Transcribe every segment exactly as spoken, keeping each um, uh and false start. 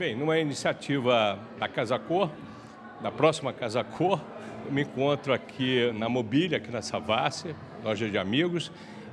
Bem, numa iniciativa da Casa Cor, da próxima Casa Cor, eu me encontro aqui na Mobília, aqui na Savassi, loja de amigos,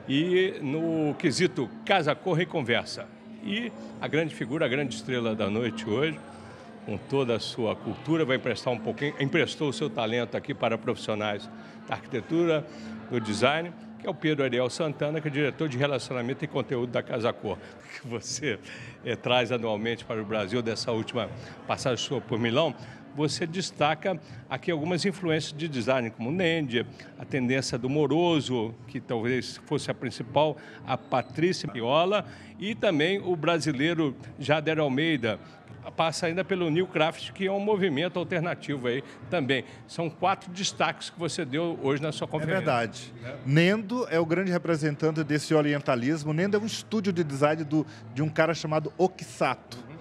e no quesito Casa Cor e Conversa. E a grande figura, a grande estrela da noite hoje, com toda a sua cultura, vai emprestar um pouquinho, emprestou o seu talento aqui para profissionais da arquitetura, do design, que é o Pedro Ariel Santana, que é diretor de relacionamento e conteúdo da Casa Cor, que você é, traz anualmente para o Brasil dessa última passagem sua por Milão. Você destaca aqui algumas influências de design, como o Nendia, a tendência do Moroso, que talvez fosse a principal, a Patrícia Viola, e também o brasileiro Jader Almeida. Passa ainda pelo New Craft, que é um movimento alternativo aí também. São quatro destaques que você deu hoje na sua conferência. É verdade. É. Nendo é o grande representante desse orientalismo. Nendo é um estúdio de design do, de um cara chamado Okisato, uhum.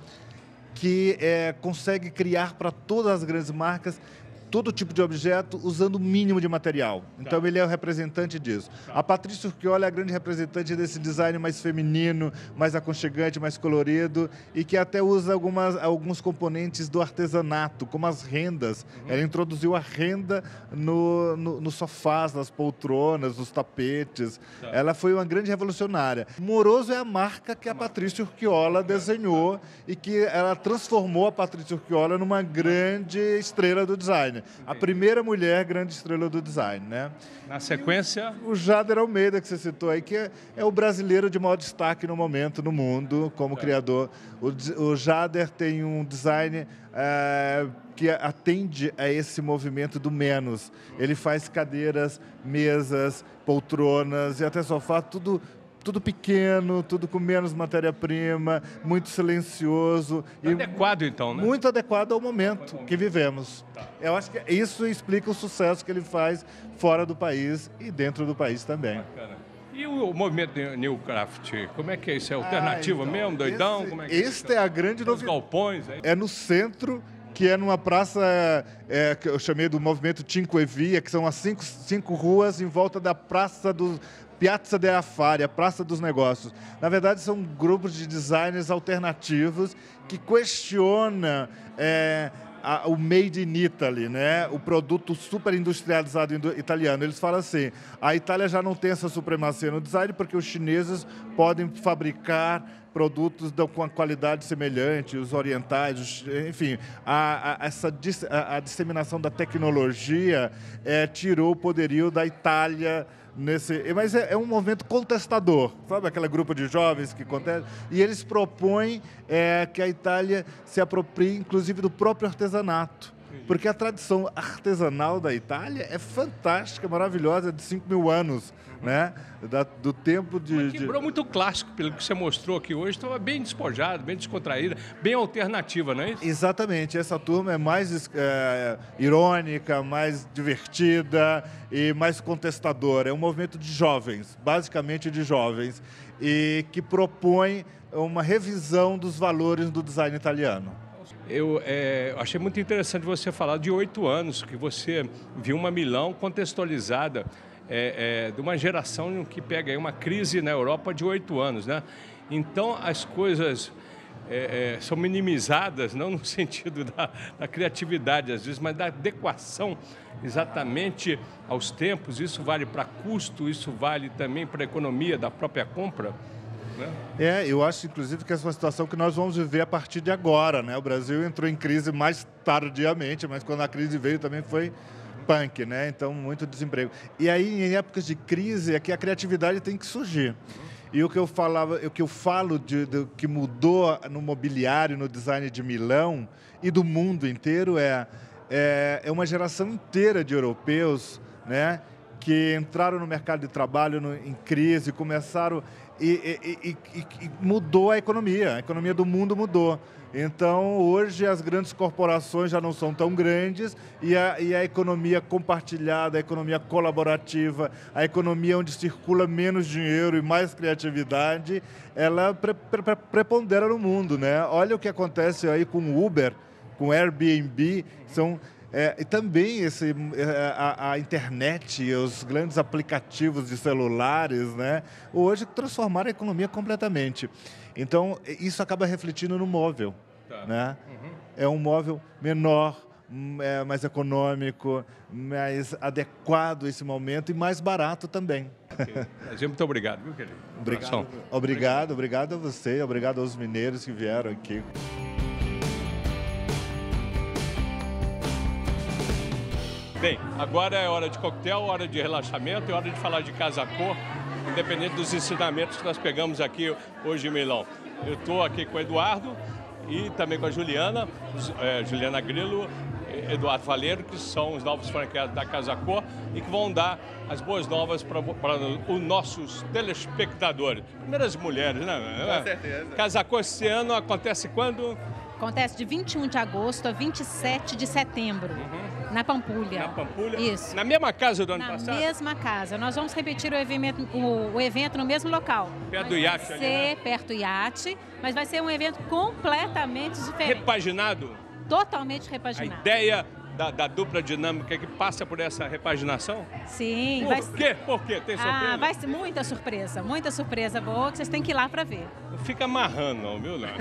que é, consegue criar para todas as grandes marcas todo tipo de objeto usando o mínimo de material. Então, tá. ele é o representante disso. Tá. A Patrícia Urquiola é a grande representante desse design mais feminino, mais aconchegante, mais colorido, e que até usa algumas, alguns componentes do artesanato, como as rendas. Uhum. Ela introduziu a renda no, no, nos sofás, nas poltronas, nos tapetes. Tá. Ela foi uma grande revolucionária. Moroso é a marca que a Patrícia Urquiola desenhou e que ela transformou a Patrícia Urquiola numa grande estrela do design. A primeira mulher grande estrela do design, né? Na sequência... O, o Jader Almeida, que você citou aí, que é, é o brasileiro de maior destaque no momento no mundo, como é. criador. O, o Jader tem um design é, que atende a esse movimento do menos. Ele faz cadeiras, mesas, poltronas e até sofá, tudo... Tudo pequeno, tudo com menos matéria-prima, muito silencioso. Adequado, e então, né? Muito adequado ao momento que vivemos. Tá. Eu acho que isso explica o sucesso que ele faz fora do país e dentro do país também. Bacana. E o, o movimento New Craft, como é que é isso? É alternativa ah, então, mesmo, doidão? Esse, como é que este é, é a grande novidade. Os galpões. Aí. É no centro, que é numa praça é, que eu chamei do movimento Cinque Vie, que são as cinco, cinco ruas em volta da Praça do... Piazza de Affari, a Praça dos Negócios. Na verdade, são grupos de designers alternativos que questionam é, a, o made in Italy, né? O produto super industrializado italiano. Eles falam assim, a Itália já não tem essa supremacia no design porque os chineses podem fabricar produtos com a qualidade semelhante, os orientais, os, enfim, a, a, essa, a, a disseminação da tecnologia é, tirou o poderio da Itália. Nesse, mas é, é um movimento contestador, sabe aquele grupo de jovens que contestam? E eles propõem é, que a Itália se aproprie, inclusive, do próprio artesanato. Porque a tradição artesanal da Itália é fantástica, maravilhosa, de cinco mil anos, né? Da, do tempo de... Mas quebrou de... muito clássico, pelo que você mostrou aqui hoje, estava bem despojado, bem descontraída, bem alternativa, não é isso? Exatamente, essa turma é mais é, irônica, mais divertida e mais contestadora. É um movimento de jovens, basicamente de jovens, e que propõe uma revisão dos valores do design italiano. Eu é, achei muito interessante você falar de oito anos, que você viu uma Milão contextualizada é, é, de uma geração que pega aí uma crise na Europa de oito anos, né? Então, as coisas é, é, são minimizadas, não no sentido da, da criatividade, às vezes, mas da adequação exatamente aos tempos. Isso vale para custo, isso vale também para a economia da própria compra. É, eu acho, inclusive, que essa é uma situação que nós vamos viver a partir de agora, né? O Brasil entrou em crise mais tardiamente, mas quando a crise veio também foi punk, né? Então, muito desemprego. E aí, em épocas de crise, é que a criatividade tem que surgir. E o que eu falava, o que eu falo de, de que mudou no mobiliário, no design de Milão e do mundo inteiro é, é, é uma geração inteira de europeus, né? Que entraram no mercado de trabalho no, em crise, começaram... E, e, e, e mudou a economia, a economia do mundo mudou. Então, hoje, as grandes corporações já não são tão grandes e a, e a economia compartilhada, a economia colaborativa, a economia onde circula menos dinheiro e mais criatividade, ela pre, pre, prepondera no mundo, né? Olha o que acontece aí com o Uber, com o Airbnb, são... É, e também esse, a, a internet e os grandes aplicativos de celulares, né, hoje transformaram a economia completamente. Então, isso acaba refletindo no móvel. tá. né? Uhum. É um móvel menor, é mais econômico, mais adequado a esse momento e mais barato também. Okay. Muito obrigado, viu, querido? Obrigado, obrigado, obrigado a você, obrigado aos mineiros que vieram aqui. Bem, agora é hora de coquetel, hora de relaxamento e hora de falar de casa-cor, independente dos ensinamentos que nós pegamos aqui hoje em Milão. Eu estou aqui com o Eduardo e também com a Juliana, é, Juliana Grillo, Eduardo Faleiro, que são os novos franqueados da Casa Cor e que vão dar as boas novas para os nossos telespectadores. Primeiro as mulheres, né? Com certeza. Casa Cor esse ano acontece quando? Acontece de vinte e um de agosto a vinte e sete de setembro, uhum. na Pampulha. Na Pampulha? Isso. Na mesma casa do ano na passado? Na mesma casa. Nós vamos repetir o evento, o, o evento no mesmo local. Perto do iate vai ali, ser né? perto do iate, mas vai ser um evento completamente diferente. Repaginado? Totalmente repaginado. A ideia da, da dupla dinâmica que passa por essa repaginação? Sim. Por vai quê? ser... Por quê? Tem surpresa? Ah, vai ser muita surpresa, muita surpresa boa que vocês têm que ir lá para ver. Não fica amarrando não, viu, Léo?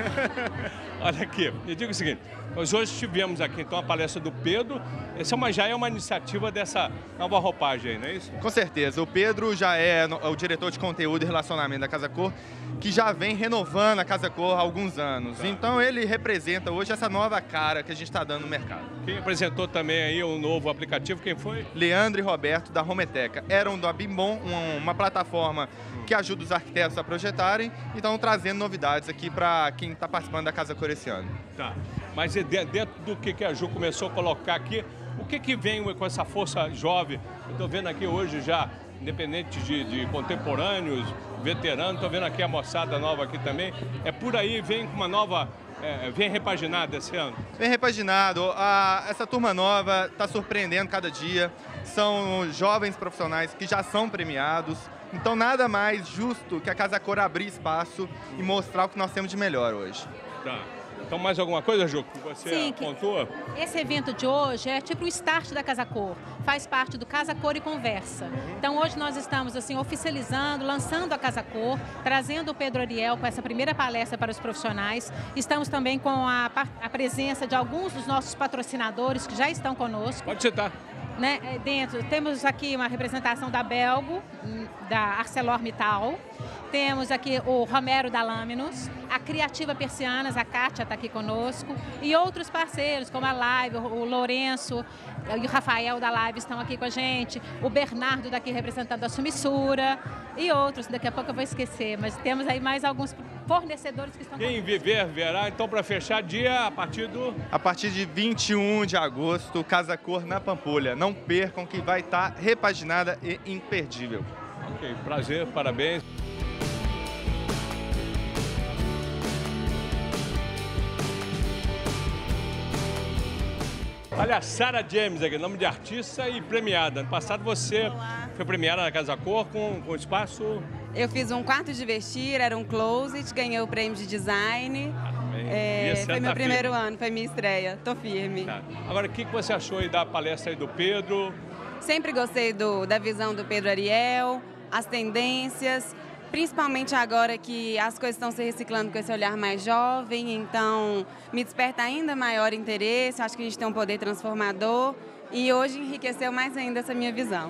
Olha aqui, me diga o seguinte, nós hoje tivemos aqui então a palestra do Pedro, essa é uma, já é uma iniciativa dessa nova roupagem aí, não é isso? Com certeza, o Pedro já é o diretor de conteúdo e relacionamento da Casa Cor, que já vem renovando a Casa Cor há alguns anos. Tá. Então ele representa hoje essa nova cara que a gente está dando no mercado. Quem apresentou também aí um novo aplicativo, quem foi? Leandro e Roberto, da Hometeca. Eram da Bimbom, uma plataforma que ajuda os arquitetos a projetarem e estão trazendo novidades aqui para quem está participando da Casa Cor esse ano. Tá. Mas dentro do que a Ju começou a colocar aqui, o que, que vem com essa força jovem? Eu estou vendo aqui hoje já, independente de, de contemporâneos, veteranos, estou vendo aqui a moçada nova aqui também. É por aí, vem com uma nova, é, vem repaginada esse ano? Vem repaginado. A, essa turma nova está surpreendendo cada dia. São jovens profissionais que já são premiados. Então nada mais justo que a Casa Cor abrir espaço e mostrar o que nós temos de melhor hoje. Tá. Então, mais alguma coisa, Ju, que você Sim, pontua? Esse evento de hoje é tipo o start da Casa Cor. Faz parte do Casa Cor e Conversa. Uhum. Então, hoje nós estamos assim oficializando, lançando a Casa Cor, trazendo o Pedro Ariel com essa primeira palestra para os profissionais. Estamos também com a, a presença de alguns dos nossos patrocinadores que já estão conosco. Pode citar. Né? Dentro, temos aqui uma representação da Belgo, da ArcelorMittal. Temos aqui o Romero da Laminos, a Criativa Persianas, a Kátia está aqui conosco, e outros parceiros, como a Live, o Lourenço e o Rafael da Live estão aqui com a gente, o Bernardo daqui representando a Sumissura, e outros, daqui a pouco eu vou esquecer, mas temos aí mais alguns fornecedores que estão Quem conosco. viver, verá. Então, para fechar, dia a partir do... A partir de vinte e um de agosto, Casa Cor na Pampulha. Não percam que vai estar repaginada e imperdível. Ok, prazer, parabéns. Olha, a Sarah James aqui, nome de artista e premiada. Ano passado você Olá. Foi premiada na Casa Cor com, com espaço... Eu fiz um quarto de vestir, era um closet, ganhei o prêmio de design. Ah, é, foi meu tá primeiro firme. ano, foi minha estreia. Tô firme. Tá. Agora, o que você achou aí da palestra aí do Pedro? Sempre gostei do, da visão do Pedro Ariel, as tendências, principalmente agora que as coisas estão se reciclando com esse olhar mais jovem, então me desperta ainda maior interesse, acho que a gente tem um poder transformador e hoje enriqueceu mais ainda essa minha visão.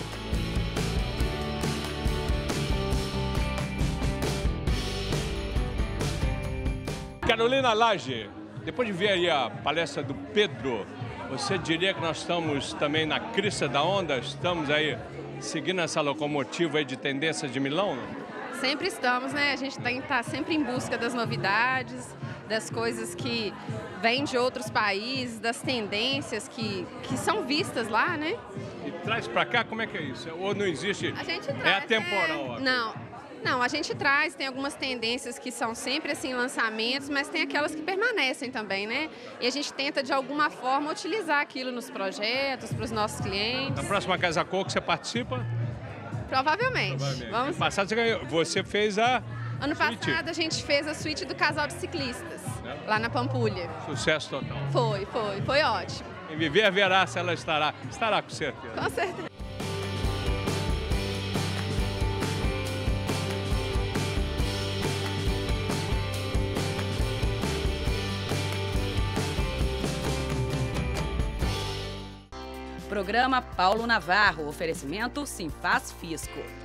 Carolina Lage, depois de ver aí a palestra do Pedro, você diria que nós estamos também na crista da onda? Estamos aí seguindo essa locomotiva aí de tendências de Milão? Sempre estamos, né? A gente tem que estar sempre em busca das novidades, das coisas que vêm de outros países, das tendências que, que são vistas lá, né? E traz para cá, como é que é isso? Ou não existe? A gente traz, é atemporal? É... Não. Não, a gente traz, tem algumas tendências que são sempre assim lançamentos, mas tem aquelas que permanecem também, né? E a gente tenta de alguma forma utilizar aquilo nos projetos, para os nossos clientes. Na próxima Casa Cor que você participa? Provavelmente. Provavelmente. Vamos... Ano passado você ganhou, você fez a Ano suíte. passado a gente fez a suíte do casal de ciclistas, é. lá na Pampulha. Sucesso total. Foi, foi, foi ótimo. Em viver verá se ela estará, estará com certeza. Com certeza. Programa Paulo Navarro, oferecimento Simfaz Fisco.